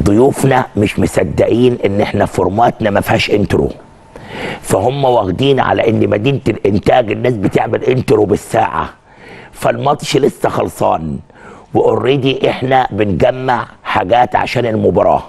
ضيوفنا مش مصدقين ان احنا فورماتنا ما فيهاش انترو، فهم واخدين على ان مدينه الانتاج الناس بتعمل انترو بالساعه، فالماتش لسه خلصان واوريدي احنا بنجمع حاجات عشان المباراه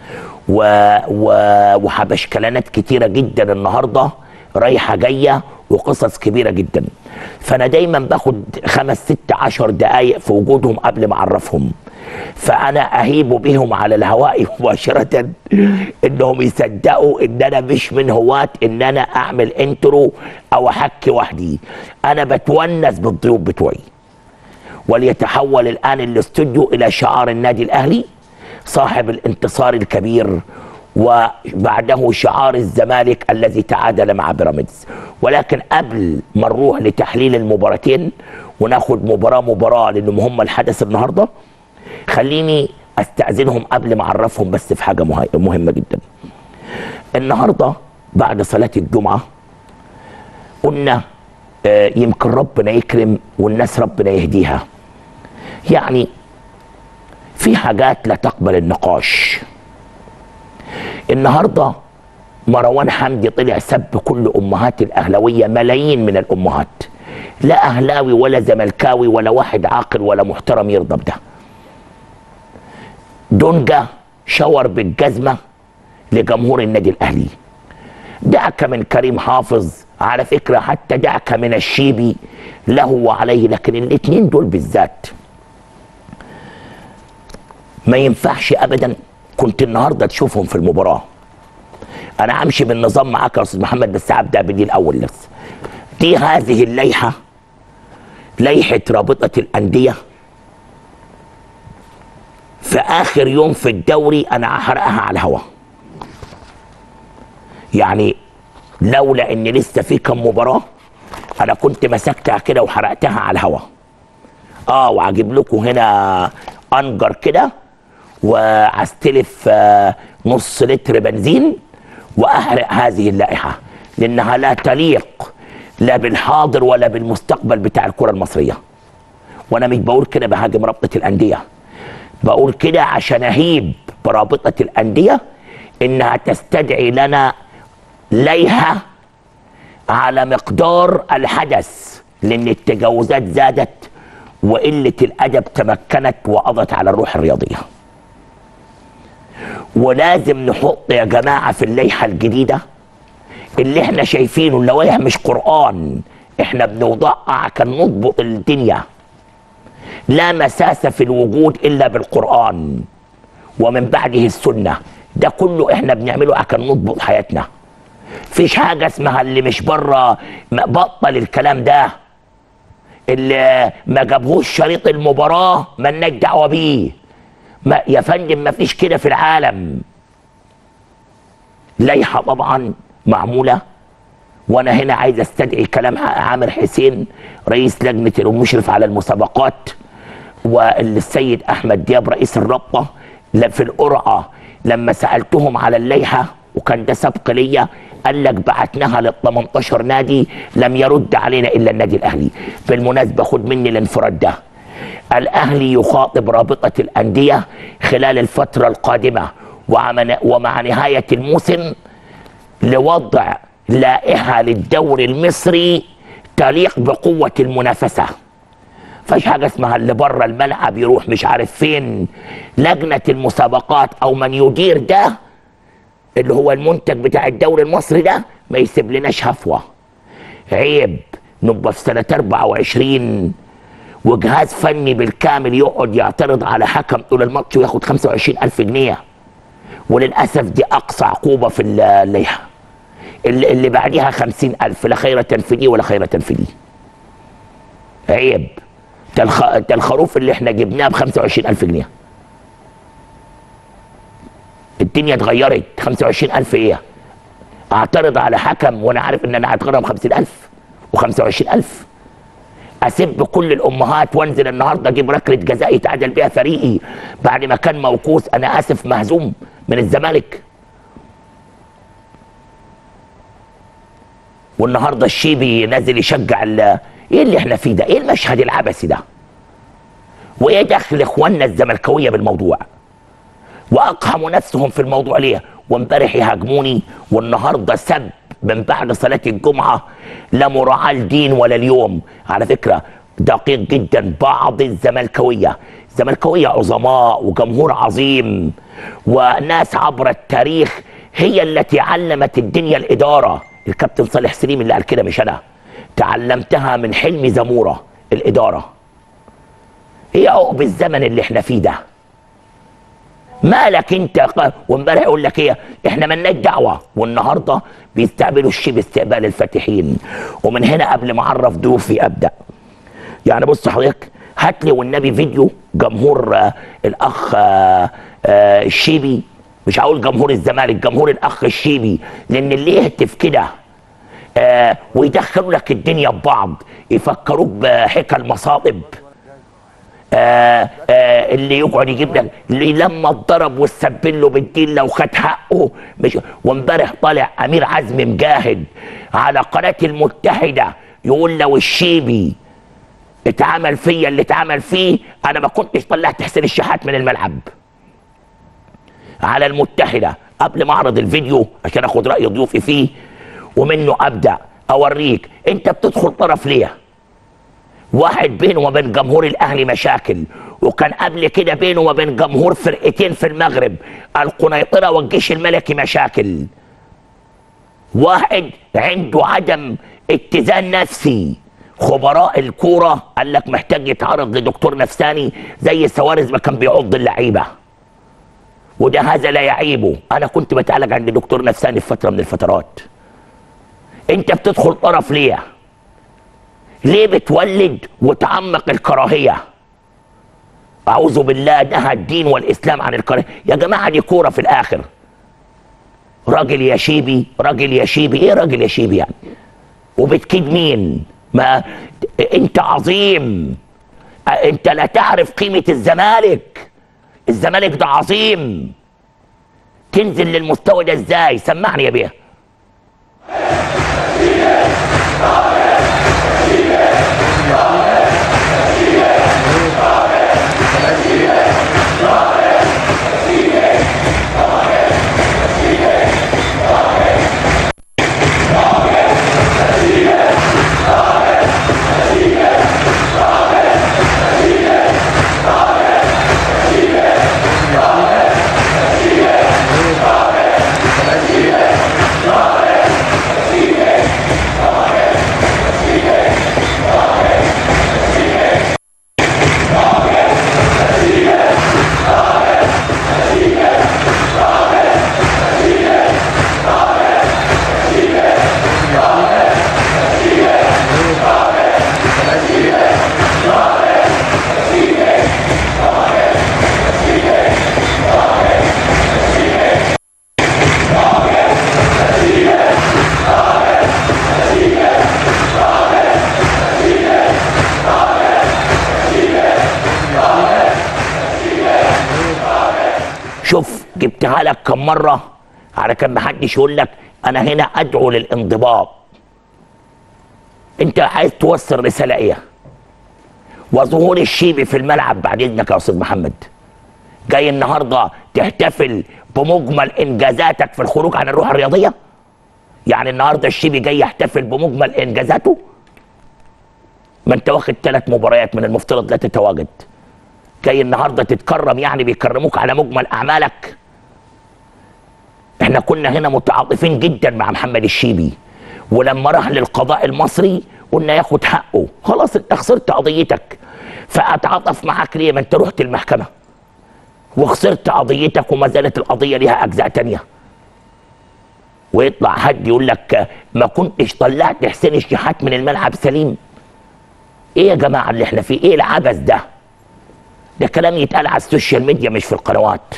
وحبشكلانات كتيره جدا النهارده رايحه جايه وقصص كبيره جدا. فانا دايما باخد 5 6 10 دقائق في وجودهم قبل ما اعرفهم، فانا اهيب بهم على الهواء مباشره انهم يصدقوا ان انا مش من هواة ان انا اعمل انترو او احكي وحدي. انا بتونس بالضيوف بتوعي. وليتحول الان الاستوديو الى شعار النادي الاهلي صاحب الانتصار الكبير، وبعده شعار الزمالك الذي تعادل مع بيراميدز. ولكن قبل ما نروح لتحليل المباراتين وناخد مباراه لانهم هم الحدث النهارده، خليني استاذنهم قبل ما اعرفهم بس في حاجه مهمه جدا. النهارده بعد صلاه الجمعه قلنا يمكن ربنا يكرم والناس ربنا يهديها. يعني في حاجات لا تقبل النقاش. النهارده مروان حمدي طلع سب كل امهات الاهلاويه، ملايين من الامهات، لا اهلاوي ولا زملكاوي ولا واحد عاقل ولا محترم يرضى بده. دونجا شاور بالجزمه لجمهور النادي الاهلي. دعك من كريم حافظ، على فكره حتى دعك من الشيبي له وعليه، لكن الاثنين دول بالذات ما ينفعش ابدا. كنت النهارده تشوفهم في المباراه. انا همشي بالنظام معاك يا استاذ محمد، بس هبدا بدي الاول. بس دي هذه اللائحه، لائحه رابطه الانديه في اخر يوم في الدوري انا هحرقها على الهوا. يعني لولا ان لسه في كم مباراه انا كنت مسكتها كده وحرقتها على الهوا. وهجيب لكم هنا انجر كده وهستلف نص لتر بنزين واحرق هذه اللائحه، لانها لا تليق لا بالحاضر ولا بالمستقبل بتاع الكره المصريه. وانا مش بقول كده بهاجم رابطه الانديه، بقول كده عشان اهيب برابطه الانديه انها تستدعي لنا لائحه على مقدار الحدث، لان التجاوزات زادت وقله الادب تمكنت وقضت على الروح الرياضيه. ولازم نحط يا جماعه في اللائحه الجديده اللي احنا شايفينه، اللوائح مش قران، احنا بنوضعها عشان نضبط الدنيا. لا مساس في الوجود الا بالقران ومن بعده السنه، ده كله احنا بنعمله عشان نضبط حياتنا. فيش حاجه اسمها اللي مش بره، بطل الكلام ده. اللي ما جابهوش شريط المباراه مالناش دعوه بيه. يا فندم ما فيش كده في العالم. لائحه طبعا معموله، وانا هنا عايز استدعي كلام عامر حسين رئيس لجنه المشرف على المسابقات، والسيد احمد دياب رئيس الرابطه في القرعه لما سالتهم على اللائحه وكان ده سبق ليا، قال لك بعتناها لل 18 نادي لم يرد علينا الا النادي الاهلي. بالمناسبه خد مني الانفراد ده، الاهلي يخاطب رابطه الانديه خلال الفتره القادمه ومع نهايه الموسم لوضع لائحه للدوري المصري تليق بقوه المنافسه. فاش حاجه اسمها اللي بره الملعب يروح مش عارف فين. لجنه المسابقات او من يدير ده اللي هو المنتج بتاع الدوري المصري ده ما يسيب لناش هفوه. عيب نبقى في سنه 24 وجهاز فني بالكامل يقعد يعترض على حكم طول الماتش وياخد 25,000 جنيه. وللاسف دي اقصى عقوبه في اللائحه. اللي بعديها 50,000، لا خيرة في دي ولا خيرة في دي. عيب. ده الخروف اللي احنا جبناه ب 25,000 جنيه. الدنيا اتغيرت. 25,000 ايه؟ اعترض على حكم وانا عارف ان انا هتغرم 50,000 و25,000. اسب كل الامهات وانزل النهارده اجيب ركله جزاء يتعادل بيها فريقي بعد ما كان موقوس، انا اسف، مهزوم من الزمالك. والنهارده الشيبي نازل يشجع ايه اللي احنا فيه ده؟ ايه المشهد العبثي ده؟ وايه دخل اخواننا الزملكاويه بالموضوع؟ واقحموا نفسهم في الموضوع ليه، وامبارح يهاجموني والنهارده سب من بعد صلاه الجمعه، لا مراعاه لدين ولا اليوم. على فكره دقيق جدا، بعض الزملكاويه عظماء وجمهور عظيم وناس عبر التاريخ هي التي علمت الدنيا الاداره. الكابتن صالح سليم اللي قال كده مش انا، تعلمتها من حلمي زموره. الاداره ايه عقب الزمن اللي احنا فيه ده؟ مالك انت؟ وامبارح يقول لك ايه، احنا مالناش دعوه، والنهارده بيستقبلوا الشيب استقبال الفاتحين. ومن هنا قبل ما اعرف ضيوفي ابدا، يعني بص حضرتك، هات لي والنبي فيديو جمهور الاخ الشيبي، مش هقول جمهور الزمالك، جمهور الاخ الشيبي، لان اللي يهتف كده ويدخلوا لك الدنيا ببعض، يفكروك بحكى المصائب. اللي يقعد يجيب لك اللي لما اتضرب واستبل له بالدين لو خد حقه مش. وامبارح طالع امير عزمي مجاهد على قناه المتحده يقول لو الشيبي اتعمل فيا اللي اتعمل فيه انا ما كنتش طلعت حسين الشحات من الملعب. على المتحده قبل ما اعرض الفيديو عشان اخد راي ضيوفي فيه ومنه ابدا اوريك انت بتدخل طرف ليه. واحد بينه وبين جمهور الاهلي مشاكل، وكان قبل كده بينه وبين جمهور فرقتين في المغرب القنيطره والجيش الملكي مشاكل. واحد عنده عدم اتزان نفسي، خبراء الكوره قال لك محتاج يتعرض لدكتور نفساني زي سوارز ما كان بيعض اللعيبه، وده هذا لا يعيبه. انا كنت بتعالج عند دكتور نفساني في فتره من الفترات. انت بتدخل طرف ليه؟ ليه بتولد وتعمق الكراهيه؟ اعوذ بالله، نهى الدين والاسلام عن الكراهيه يا جماعه، دي كوره في الاخر. راجل يا شيبي، راجل يا شيبي، ايه راجل يا شيبي يعني؟ وبتكيد مين؟ ما انت عظيم، انت لا تعرف قيمه الزمالك. الزمالك ده عظيم، تنزل للمستوى ده ازاي؟ سمعني يا بيه. شوف جبتها لك كم مره على كان محدش يقول لك انا هنا ادعو للانضباط. انت عايز توصل رساله ايه؟ وظهور الشيبي في الملعب بعد اذنك يا استاذ محمد، جاي النهارده تحتفل بمجمل انجازاتك في الخروج عن الروح الرياضيه؟ يعني النهارده الشيبي جاي يحتفل بمجمل انجازاته؟ ما انت واخد 3 مباريات من المفترض لا تتواجد، جاي النهارده تتكرم، يعني بيكرموك على مجمل اعمالك. احنا كنا هنا متعاطفين جدا مع محمد الشيبي، ولما راح للقضاء المصري قلنا ياخد حقه، خلاص انت خسرت قضيتك، فاتعاطف معاك ليه؟ ما انت رحت المحكمه وخسرت قضيتك وما زالت القضيه ليها اجزاء تانيه. ويطلع حد يقول لك ما كنتش طلعت حسين الشحات من الملعب سليم. ايه يا جماعه اللي احنا فيه؟ ايه العبث ده؟ ده كلام يتقال على السوشيال ميديا مش في القنوات.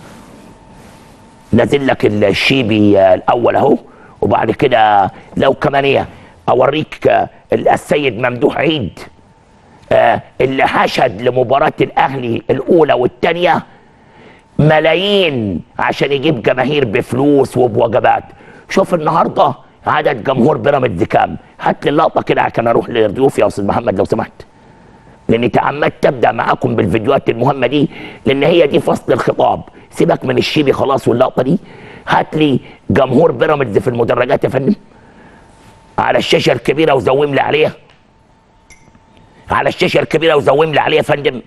نازل لك الشيبي الاول اهو، وبعد كده لو كمان ايه اوريك السيد ممدوح عيد اللي حشد لمباراه الاهلي الاولى والثانيه ملايين عشان يجيب جماهير بفلوس وبوجبات. شوف النهارده عدد جمهور بيراميدز كام. هات لي اللقطه كده عشان اروح لضيوفي يا استاذ محمد لو سمحت، لاني تعمدت تبدا معاكم بالفيديوهات المهمه دي، لان هي دي فصل الخطاب. سيبك من الشيبي خلاص واللقطه دي. هات لي جمهور بيراميدز في المدرجات يا فندم على الشاشه الكبيره وزوم لي عليها، على الشاشه الكبيره وزوم لي عليها يا فندم.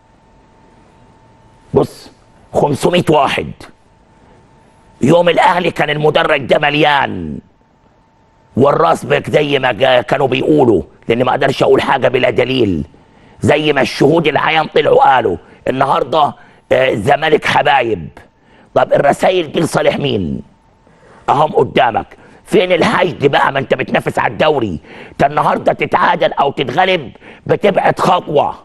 بص 500 واحد. يوم الاهلي كان المدرج ده مليان والراس بك زي ما كانوا بيقولوا، لان ما اقدرش اقول حاجه بلا دليل، زي ما الشهود العيان طلعوا قالوا النهارده الزمالك حبايب. طب الرسائل دي لصالح مين؟ اهم قدامك. فين الحشد بقى؟ ما انت بتنافس على الدوري. انت النهارده تتعادل او تتغلب بتبعد خطوه.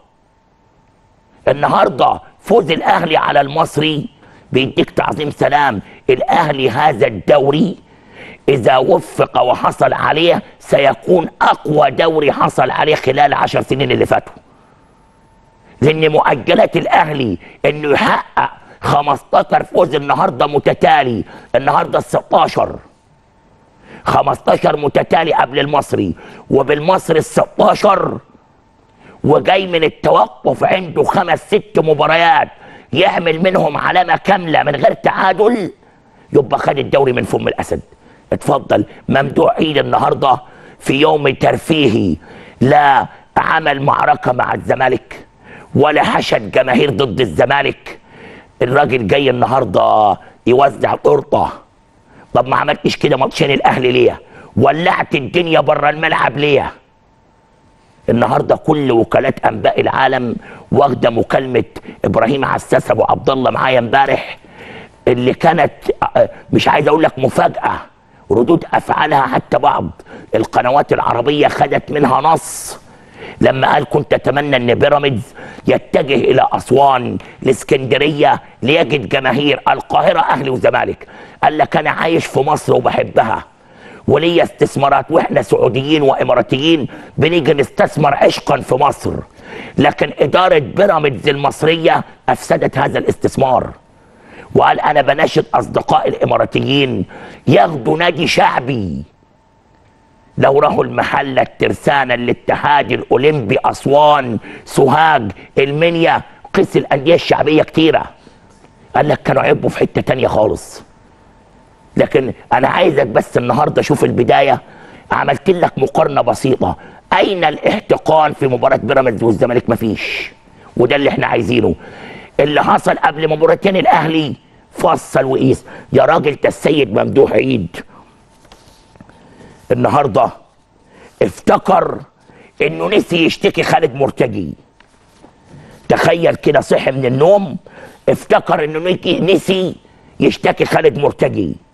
النهارده فوز الاهلي على المصري بيديك تعظيم سلام. الاهلي هذا الدوري اذا وفق وحصل عليه سيكون اقوى دوري حصل عليه خلال 10 سنين اللي فاتوا، لان مؤجلات الاهلي انه يحقق 15 فوز النهارده متتالي، النهارده 16 15 متتالي قبل المصري، وبالمصري ال16 وجاي من التوقف عنده 5 6 مباريات يعمل منهم علامه كامله من غير تعادل، يبقى خد الدوري من فم الاسد. اتفضل ممدوح عيد النهارده في يوم ترفيهي، لا عمل معركه مع الزمالك ولا حشد جماهير ضد الزمالك. الراجل جاي النهارده يوزع تورته. طب ما عملتش كده ماتشين الاهلي ليه؟ ولعت الدنيا بره الملعب ليه؟ النهارده كل وكالات انباء العالم واخده مكالمه ابراهيم عساس ابو عبد الله معايا امبارح، اللي كانت مش عايز اقول لك مفاجاه، ردود افعالها حتى بعض القنوات العربيه خدت منها نص لما قال كنت اتمنى ان بيراميدز يتجه الى اسوان الاسكندريه ليجد جماهير. القاهره اهلي وزمالك. قال لك انا عايش في مصر وبحبها وليا استثمارات، واحنا سعوديين واماراتيين بنيجي نستثمر عشقا في مصر، لكن اداره بيراميدز المصريه افسدت هذا الاستثمار. وقال انا بناشد اصدقائي الاماراتيين ياخدوا نادي شعبي. لو راحوا المحله، الترسانه، الاتحاد، الاولمبي، اسوان، سوهاج، المنيا، قيس الانديه الشعبيه كتيره. قال لك كانوا عيبوا في حته تانيه خالص. لكن انا عايزك بس النهارده شوف البدايه، عملت لك مقارنه بسيطه. اين الاحتقان في مباراه بيراميدز والزمالك؟ مفيش. وده اللي احنا عايزينه. اللي حصل قبل مباراتين الاهلي فصل وقيس. يا راجل ده السيد ممدوح عيد النهارده افتكر انه نسي يشتكي خالد مرتجي. تخيل كده، صحي من النوم افتكر انه نسي يشتكي خالد مرتجي.